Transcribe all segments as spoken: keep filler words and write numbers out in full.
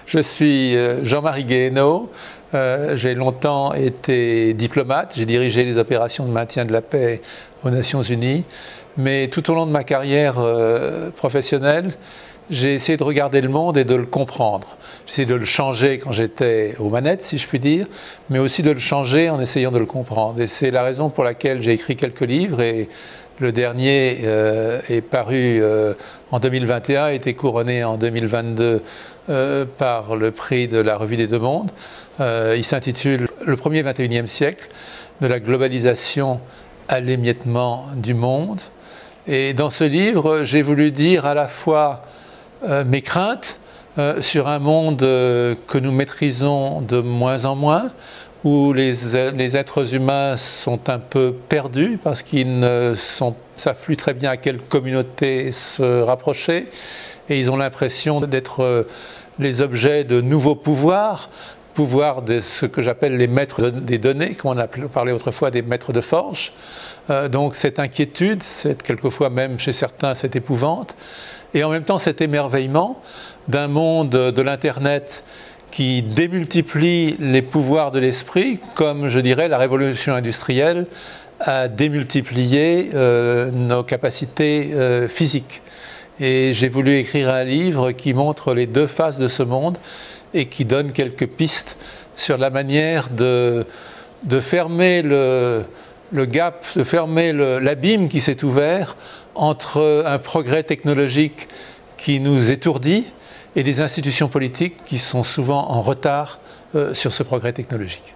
Je suis Jean-Marie Guéhenno, euh, j'ai longtemps été diplomate, j'ai dirigé les opérations de maintien de la paix aux Nations Unies, mais tout au long de ma carrière euh, professionnelle, j'ai essayé de regarder le monde et de le comprendre. J'ai essayé de le changer quand j'étais aux manettes, si je puis dire, mais aussi de le changer en essayant de le comprendre. Et c'est la raison pour laquelle j'ai écrit quelques livres, et le dernier euh, est paru euh, en deux mille vingt et un, a été couronné en deux mille vingt-deux euh, par le prix de la Revue des Deux Mondes. Euh, il s'intitule « Le premier vingt et unième siècle, de la globalisation à l'émiettement du monde ». Et dans ce livre, j'ai voulu dire à la fois euh, mes craintes euh, sur un monde euh, que nous maîtrisons de moins en moins, où les, les êtres humains sont un peu perdus parce qu'ils ne sont, savent plus très bien à quelle communauté se rapprocher, et ils ont l'impression d'être les objets de nouveaux pouvoirs, pouvoirs de ce que j'appelle les maîtres des données, comme on a parlé autrefois des maîtres de forge. Euh, donc cette inquiétude, cette, quelquefois même chez certains cette épouvante, et en même temps cet émerveillement d'un monde de l'Internet qui démultiplie les pouvoirs de l'esprit, comme je dirais la révolution industrielle a démultiplié euh, nos capacités euh, physiques. Et j'ai voulu écrire un livre qui montre les deux faces de ce monde et qui donne quelques pistes sur la manière de, de fermer le, le gap, de fermer l'abîme qui s'est ouvert entre un progrès technologique qui nous étourdit et des institutions politiques qui sont souvent en retard euh, sur ce progrès technologique.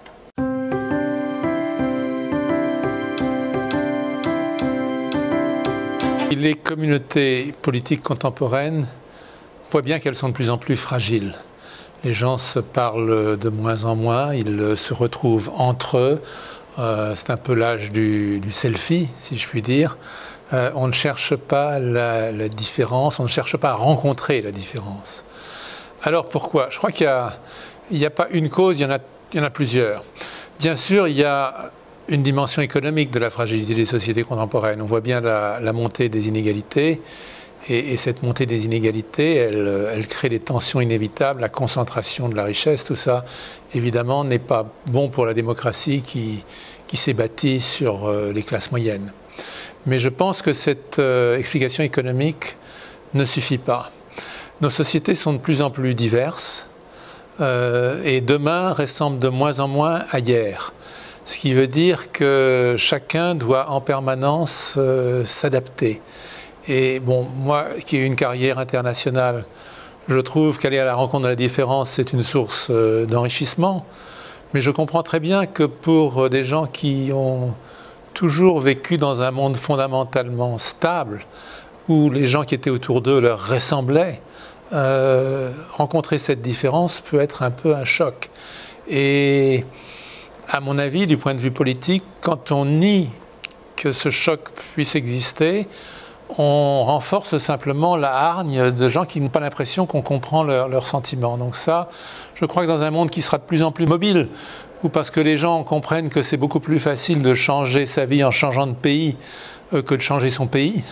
Les communautés politiques contemporaines, on voit bien qu'elles sont de plus en plus fragiles. Les gens se parlent de moins en moins, ils se retrouvent entre eux. Euh, c'est un peu l'âge du, du selfie, si je puis dire. Euh, on ne cherche pas la, la différence, on ne cherche pas à rencontrer la différence. Alors pourquoi? Je crois qu'il n'y a, a pas une cause, il y en a, il y en a plusieurs. Bien sûr, il y a une dimension économique de la fragilité des sociétés contemporaines. On voit bien la, la montée des inégalités, et, et cette montée des inégalités, elle, elle crée des tensions inévitables, la concentration de la richesse, tout ça, évidemment, n'est pas bon pour la démocratie qui, qui s'est bâtie sur euh, les classes moyennes. Mais je pense que cette euh, explication économique ne suffit pas. Nos sociétés sont de plus en plus diverses euh, et demain ressemble de moins en moins à hier. Ce qui veut dire que chacun doit en permanence euh, s'adapter. Et bon, moi qui ai une carrière internationale, je trouve qu'aller à la rencontre de la différence, c'est une source euh, d'enrichissement. Mais je comprends très bien que pour des gens qui ont toujours vécu dans un monde fondamentalement stable, où les gens qui étaient autour d'eux leur ressemblaient, euh, rencontrer cette différence peut être un peu un choc. Et à mon avis, du point de vue politique, quand on nie que ce choc puisse exister, on renforce simplement la hargne de gens qui n'ont pas l'impression qu'on comprend leurs leur sentiments. Donc ça, je crois que dans un monde qui sera de plus en plus mobile, ou parce que les gens comprennent que c'est beaucoup plus facile de changer sa vie en changeant de pays euh, que de changer son pays.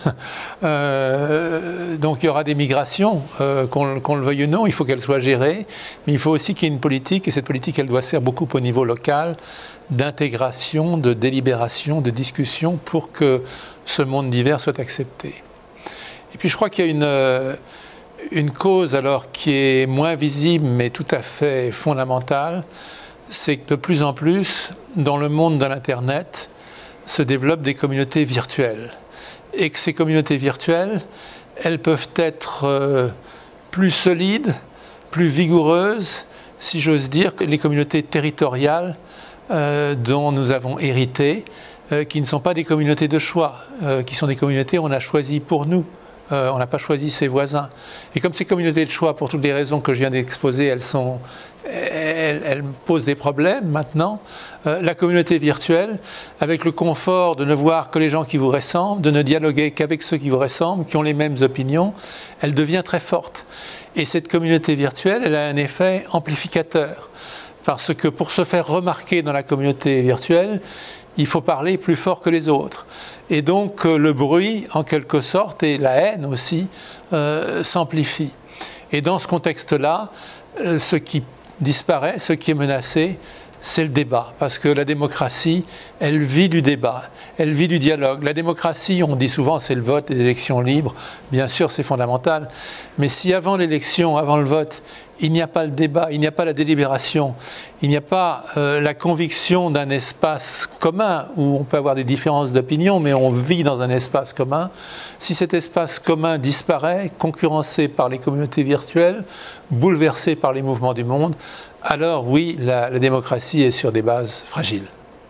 Euh, donc il y aura des migrations, euh, qu'on qu'on le veuille ou non, il faut qu'elles soient gérées, mais il faut aussi qu'il y ait une politique, et cette politique, elle doit se faire beaucoup au niveau local, d'intégration, de délibération, de discussion, pour que ce monde divers soit accepté. Et puis je crois qu'il y a une, euh, une cause alors qui est moins visible, mais tout à fait fondamentale, c'est que de plus en plus, dans le monde de l'Internet, se développent des communautés virtuelles. Et que ces communautés virtuelles, elles peuvent être euh, plus solides, plus vigoureuses, si j'ose dire, que les communautés territoriales euh, dont nous avons hérité, euh, qui ne sont pas des communautés de choix, euh, qui sont des communautés où on a choisi pour nous. Euh, on n'a pas choisi ses voisins. Et comme ces communautés de choix, pour toutes les raisons que je viens d'exposer, elles sont, elles, elles posent des problèmes maintenant, euh, la communauté virtuelle, avec le confort de ne voir que les gens qui vous ressemblent, de ne dialoguer qu'avec ceux qui vous ressemblent, qui ont les mêmes opinions, elle devient très forte. Et cette communauté virtuelle, elle a un effet amplificateur. Parce que pour se faire remarquer dans la communauté virtuelle, il faut parler plus fort que les autres. Et donc le bruit, en quelque sorte, et la haine aussi, euh, s'amplifie. Et dans ce contexte-là, ce qui disparaît, ce qui est menacé, c'est le débat, parce que la démocratie, elle vit du débat, elle vit du dialogue. La démocratie, on dit souvent, c'est le vote, les élections libres, bien sûr c'est fondamental, mais si avant l'élection, avant le vote, il n'y a pas le débat, il n'y a pas la délibération, il n'y a pas euh, la conviction d'un espace commun où on peut avoir des différences d'opinion, mais on vit dans un espace commun, si cet espace commun disparaît, concurrencé par les communautés virtuelles, bouleversé par les mouvements du monde, alors oui, la, la démocratie est sur des bases fragiles.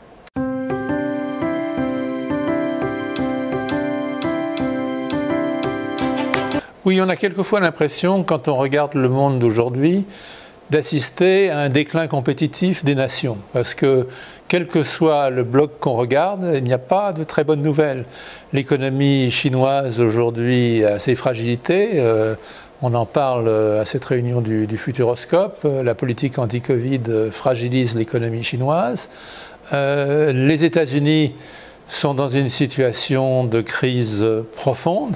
Oui, on a quelquefois l'impression, quand on regarde le monde d'aujourd'hui, d'assister à un déclin compétitif des nations. Parce que, quel que soit le bloc qu'on regarde, il n'y a pas de très bonnes nouvelles. L'économie chinoise aujourd'hui a ses fragilités. Euh, on en parle à cette réunion du, du Futuroscope. La politique anti-Covid fragilise l'économie chinoise. Euh, les États-Unis sont dans une situation de crise profonde,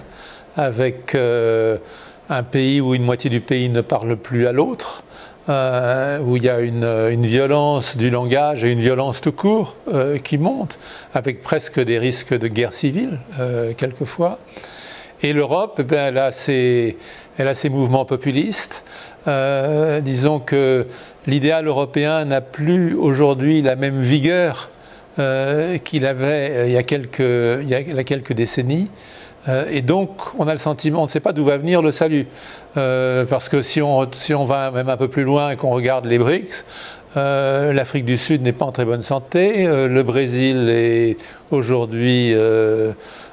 avec euh, un pays où une moitié du pays ne parle plus à l'autre, euh, où il y a une, une violence du langage et une violence tout court euh, qui monte, avec presque des risques de guerre civile, euh, quelquefois. Et l'Europe, eh bien, elle a ses, elle a ses mouvements populistes. Euh, disons que l'idéal européen n'a plus aujourd'hui la même vigueur euh, qu'il avait euh, il y a quelques, il y a quelques décennies. Euh, et donc, on a le sentiment, on ne sait pas d'où va venir le salut. Euh, parce que si on, si on va même un peu plus loin et qu'on regarde les BRICS, euh, l'Afrique du Sud n'est pas en très bonne santé, euh, le Brésil est aujourd'hui euh,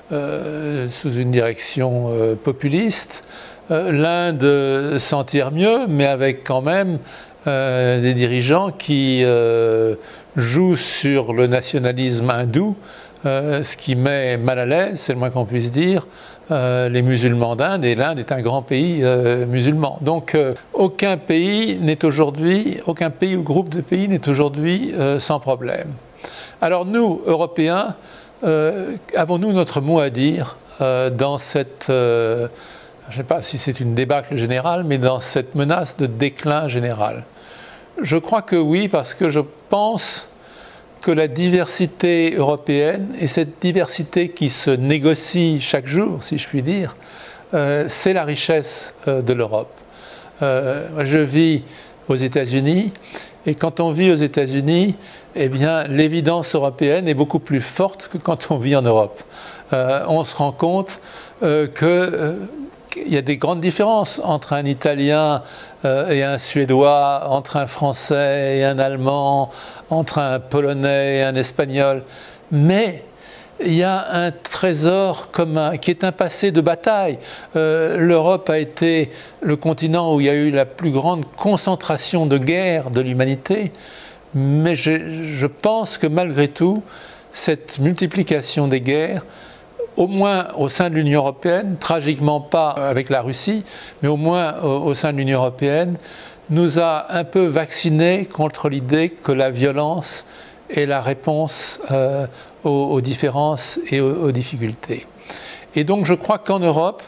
euh, sous une direction euh, populiste, euh, l'Inde s'en tire mieux, mais avec quand même euh, des dirigeants qui euh, jouent sur le nationalisme hindou, Euh, ce qui met mal à l'aise, c'est le moins qu'on puisse dire, euh, les musulmans d'Inde, et l'Inde est un grand pays euh, musulman. Donc euh, aucun pays n'est aujourd'hui, aucun pays ou groupe de pays n'est aujourd'hui euh, sans problème. Alors nous, Européens, euh, avons-nous notre mot à dire euh, dans cette, euh, je ne sais pas si c'est une débâcle générale, mais dans cette menace de déclin général? Je crois que oui, parce que je pense que la diversité européenne, et cette diversité qui se négocie chaque jour, si je puis dire, euh, c'est la richesse euh, de l'Europe. Euh, je vis aux États-Unis, et quand on vit aux États-Unis, eh bien, l'évidence européenne est beaucoup plus forte que quand on vit en Europe. Euh, on se rend compte euh, que euh, il y a des grandes différences entre un Italien euh, et un Suédois, entre un Français et un Allemand, entre un Polonais et un Espagnol. Mais il y a un trésor commun qui est un passé de bataille. Euh, L'Europe a été le continent où il y a eu la plus grande concentration de guerres de l'humanité. Mais je, je pense que malgré tout, cette multiplication des guerres, au moins au sein de l'Union européenne, tragiquement pas avec la Russie, mais au moins au, au sein de l'Union européenne, nous a un peu vaccinés contre l'idée que la violence est la réponse euh, aux, aux différences et aux, aux difficultés. Et donc je crois qu'en Europe,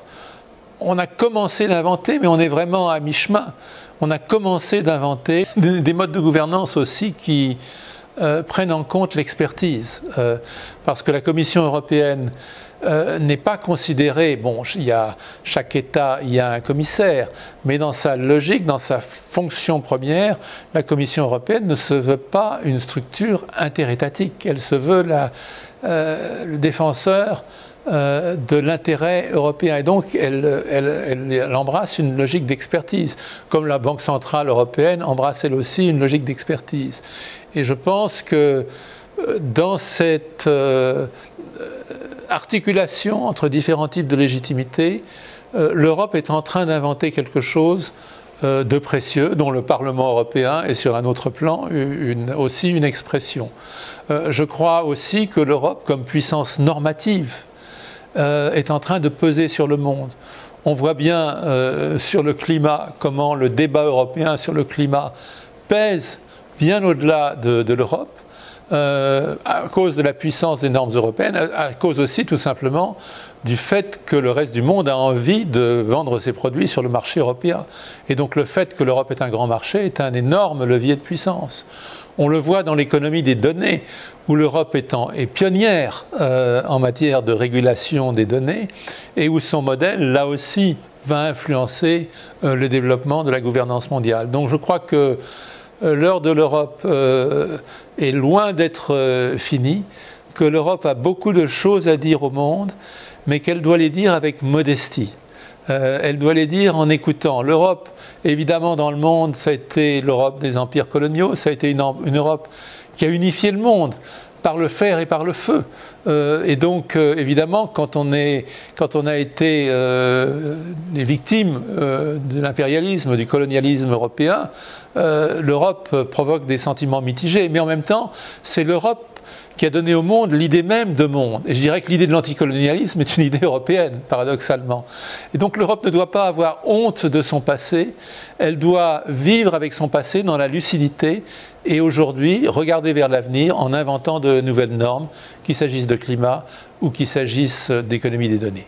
on a commencé d'inventer, mais on est vraiment à mi-chemin. On a commencé d'inventer des, des modes de gouvernance aussi qui euh, prennent en compte l'expertise. Euh, parce que la Commission européenne Euh, n'est pas considéré, bon, il y a, chaque État, il y a un commissaire, mais dans sa logique, dans sa fonction première, la Commission européenne ne se veut pas une structure interétatique, elle se veut la, euh, le défenseur euh, de l'intérêt européen, et donc elle, elle, elle, elle embrasse une logique d'expertise, comme la Banque centrale européenne embrasse elle aussi une logique d'expertise. Et je pense que dans cette euh, articulation entre différents types de légitimité, euh, l'Europe est en train d'inventer quelque chose euh, de précieux, dont le Parlement européen est sur un autre plan une, aussi une expression. Euh, je crois aussi que l'Europe, comme puissance normative, euh, est en train de peser sur le monde. On voit bien euh, sur le climat comment le débat européen sur le climat pèse bien au-delà de, de l'Europe. euh, à cause de la puissance des normes européennes, à, à cause aussi tout simplement du fait que le reste du monde a envie de vendre ses produits sur le marché européen. Et donc le fait que l'Europe est un grand marché est un énorme levier de puissance. On le voit dans l'économie des données, où l'Europe est, est pionnière euh, en matière de régulation des données, et où son modèle, là aussi, va influencer euh, le développement de la gouvernance mondiale. Donc je crois que euh, l'heure de l'Europe euh, est loin d'être euh, finie, que l'Europe a beaucoup de choses à dire au monde, mais qu'elle doit les dire avec modestie. Euh, elle doit les dire en écoutant. L'Europe, évidemment, dans le monde, ça a été l'Europe des empires coloniaux, ça a été une, une Europe qui a unifié le monde par le fer et par le feu. Euh, et donc, euh, évidemment, quand on, est, quand on a été euh, les victimes euh, de l'impérialisme, du colonialisme européen, euh, l'Europe provoque des sentiments mitigés. Mais en même temps, c'est l'Europe qui a donné au monde l'idée même de monde. Et je dirais que l'idée de l'anticolonialisme est une idée européenne, paradoxalement. Et donc l'Europe ne doit pas avoir honte de son passé, elle doit vivre avec son passé dans la lucidité et aujourd'hui regarder vers l'avenir en inventant de nouvelles normes, qu'il s'agisse de climat ou qu'il s'agisse d'économie des données.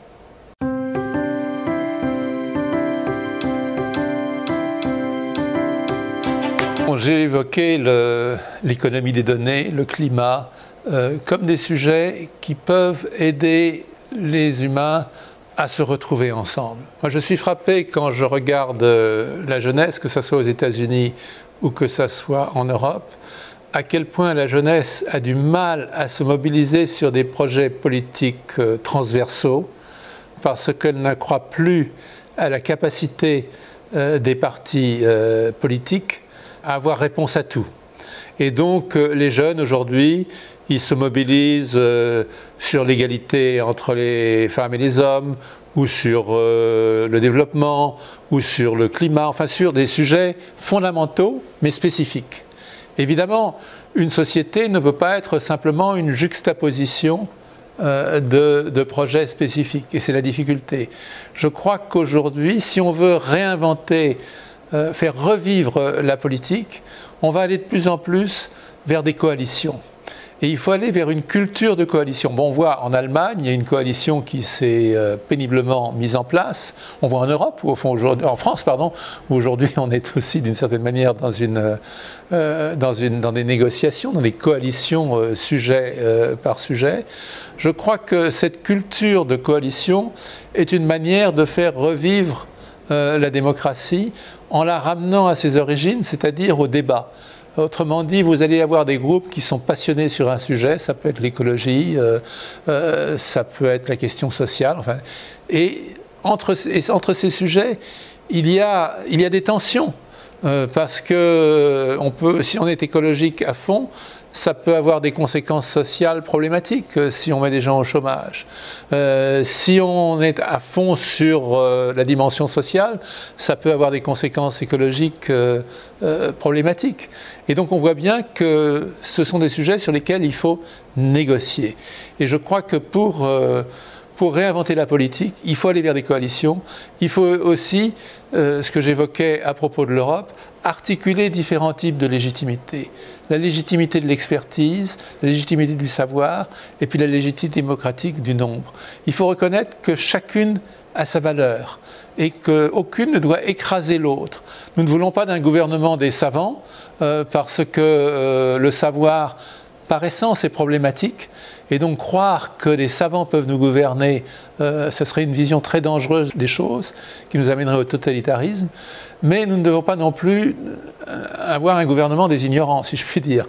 J'ai évoqué l'économie des données, le climat, Euh, comme des sujets qui peuvent aider les humains à se retrouver ensemble. Moi, je suis frappé quand je regarde euh, la jeunesse, que ce soit aux États-Unis ou que ce soit en Europe, à quel point la jeunesse a du mal à se mobiliser sur des projets politiques euh, transversaux, parce qu'elle ne croit plus à la capacité euh, des partis euh, politiques à avoir réponse à tout. Et donc, euh, les jeunes aujourd'hui, ils se mobilisent euh, sur l'égalité entre les femmes et les hommes, ou sur euh, le développement, ou sur le climat, enfin sur des sujets fondamentaux, mais spécifiques. Évidemment, une société ne peut pas être simplement une juxtaposition euh, de, de projets spécifiques, et c'est la difficulté. Je crois qu'aujourd'hui, si on veut réinventer, euh, faire revivre la politique, on va aller de plus en plus vers des coalitions. Et il faut aller vers une culture de coalition. Bon, on voit en Allemagne, il y a une coalition qui s'est euh, péniblement mise en place. On voit en Europe, ou au fond, en France, pardon, où aujourd'hui on est aussi d'une certaine manière dans, une, euh, dans, une, dans des négociations, dans des coalitions euh, sujet euh, par sujet. Je crois que cette culture de coalition est une manière de faire revivre euh, la démocratie en la ramenant à ses origines, c'est-à-dire au débat. Autrement dit, vous allez avoir des groupes qui sont passionnés sur un sujet, ça peut être l'écologie, euh, euh, ça peut être la question sociale, enfin, et entre, et entre ces sujets, il y a, il y a des tensions, euh, parce que on peut, si on est écologique à fond, ça peut avoir des conséquences sociales problématiques euh, si on met des gens au chômage. Euh, si on est à fond sur euh, la dimension sociale, ça peut avoir des conséquences écologiques euh, euh, problématiques. Et donc on voit bien que ce sont des sujets sur lesquels il faut négocier. Et je crois que pour, euh, pour réinventer la politique, il faut aller vers des coalitions. Il faut aussi, euh, ce que j'évoquais à propos de l'Europe, articuler différents types de légitimité. La légitimité de l'expertise, la légitimité du savoir, et puis la légitimité démocratique du nombre. Il faut reconnaître que chacune a sa valeur et qu'aucune ne doit écraser l'autre. Nous ne voulons pas d'un gouvernement des savants, euh, parce que euh, le savoir, par essence, est problématique. Et donc croire que des savants peuvent nous gouverner, euh, ce serait une vision très dangereuse des choses, qui nous amènerait au totalitarisme. Mais nous ne devons pas non plus avoir un gouvernement des ignorants, si je puis dire,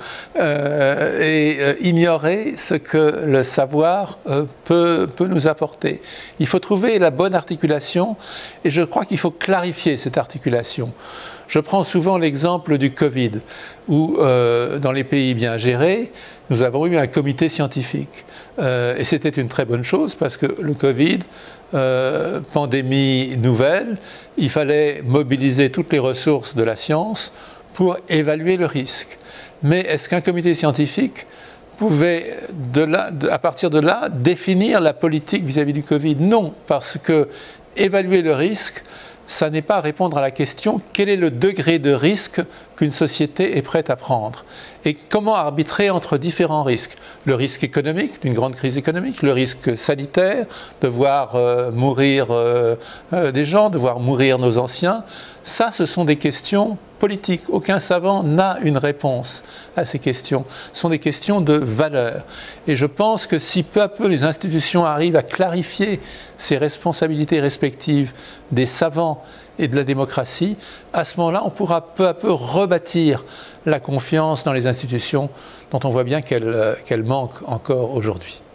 euh, et euh, ignorer ce que le savoir euh, peut, peut nous apporter. Il faut trouver la bonne articulation, et je crois qu'il faut clarifier cette articulation. Je prends souvent l'exemple du Covid, où euh, dans les pays bien gérés, nous avons eu un comité scientifique. Euh, et c'était une très bonne chose, parce que le Covid, euh, pandémie nouvelle, il fallait mobiliser toutes les ressources de la science pour évaluer le risque. Mais est-ce qu'un comité scientifique pouvait, de là, de, à partir de là, définir la politique vis-à-vis du Covid? Non, parce que évaluer le risque ça n'est pas répondre à la question quel est le degré de risque qu'une société est prête à prendre et comment arbitrer entre différents risques. Le risque économique, d'une grande crise économique, le risque sanitaire, de voir euh, mourir euh, euh, des gens, de voir mourir nos anciens. Ça, ce sont des questions politiques. Aucun savant n'a une réponse à ces questions. Ce sont des questions de valeur. Et je pense que si peu à peu les institutions arrivent à clarifier ces responsabilités respectives des savants et de la démocratie, à ce moment-là, on pourra peu à peu rebâtir la confiance dans les institutions dont on voit bien qu'elle qu'elle manque encore aujourd'hui.